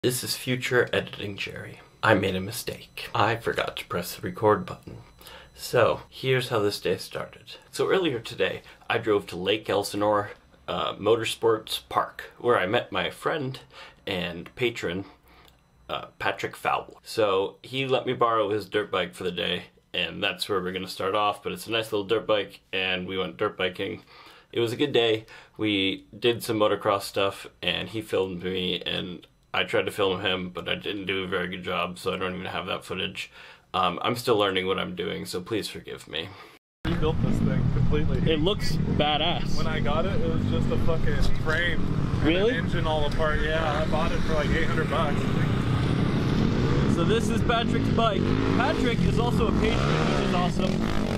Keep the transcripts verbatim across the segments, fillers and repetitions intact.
This is future editing Jerry. I made a mistake. I forgot to press the record button. So, here's how this day started. So earlier today, I drove to Lake Elsinore uh, Motorsports Park, where I met my friend and patron, uh, Patrick Fowle. So he let me borrow his dirt bike for the day, and that's where we're gonna start off, but it's a nice little dirt bike, and we went dirt biking. It was a good day. We did some motocross stuff, and he filmed me, and I tried to film him, but I didn't do a very good job, so I don't even have that footage. Um, I'm still learning what I'm doing, so please forgive me. We built this thing completely. It looks badass. When I got it, it was just a fucking frame. Really? And an engine all apart. Yeah, I bought it for like eight hundred bucks. So this is Patrick's bike. Patrick is also a patron, which is awesome.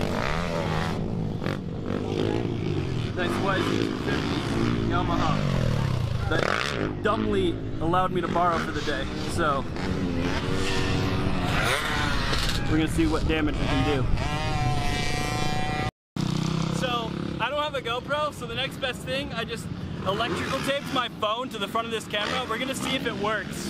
Nice Y Z two fifty Yamaha that dumbly allowed me to borrow for the day. So we're gonna see what damage we can do. So I don't have a GoPro, so the next best thing, I just electrical taped my phone to the front of this camera. We're gonna see if it works.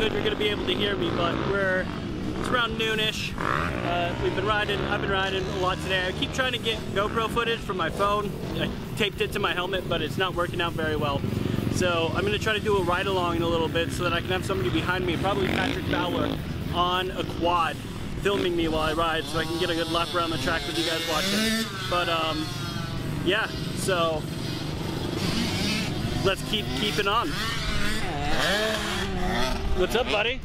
good you're gonna be able to hear me, but we're it's around noonish. Uh, we've been riding. I've been riding a lot today. I keep trying to get GoPro footage from my phone. I taped it to my helmet, but it's not working out very well. So I'm gonna try to do a ride along in a little bit so that I can have somebody behind me, probably Patrick Fowler, on a quad, filming me while I ride, so I can get a good lap around the track with you guys watching. But um, yeah. So let's keep keeping on. What's up, buddy?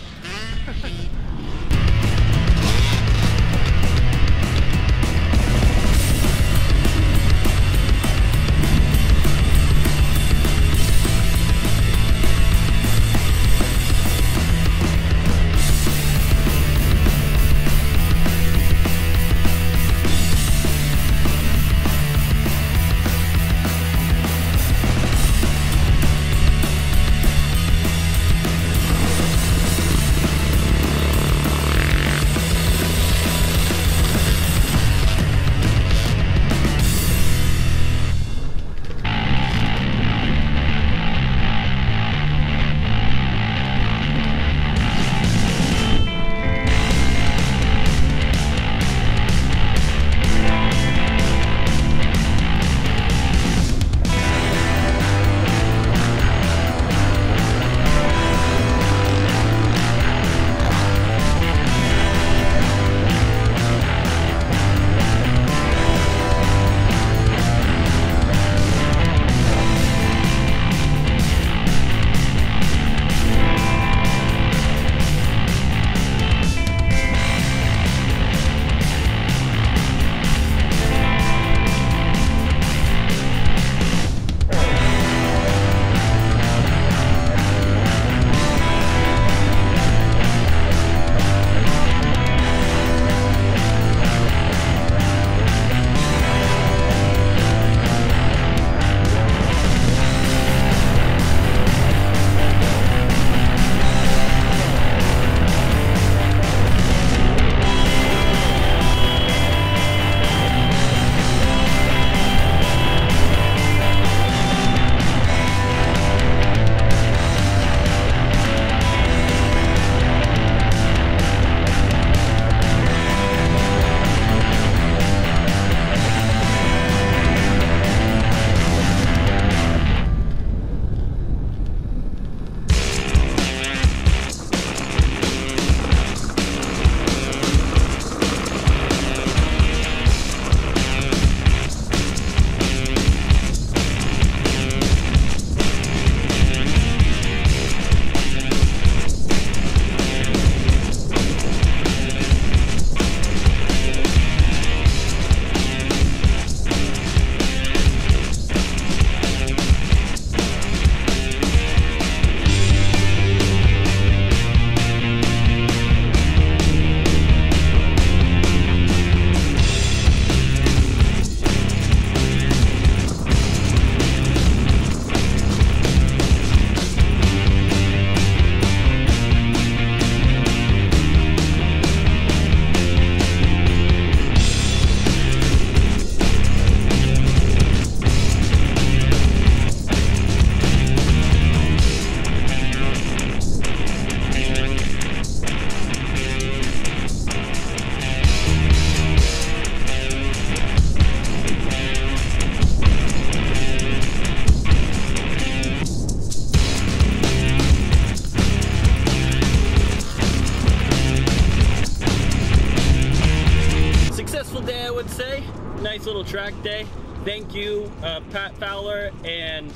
Nice little track day. Thank you, uh, Pat Fowler and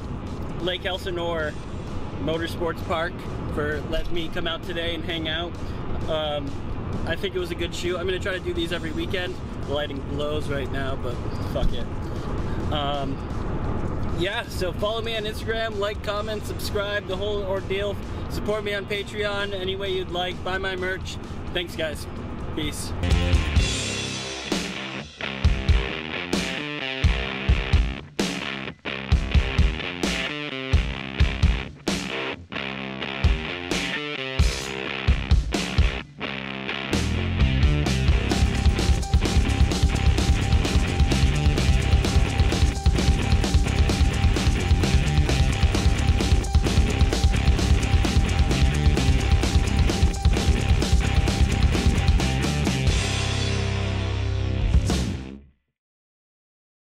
Lake Elsinore Motorsports Park for letting me come out today and hang out. Um, I think it was a good shoot. I'm gonna try to do these every weekend. The lighting blows right now, but fuck it. Um, yeah, so follow me on Instagram, like, comment, subscribe, the whole ordeal. Support me on Patreon any way you'd like. Buy my merch. Thanks, guys. Peace.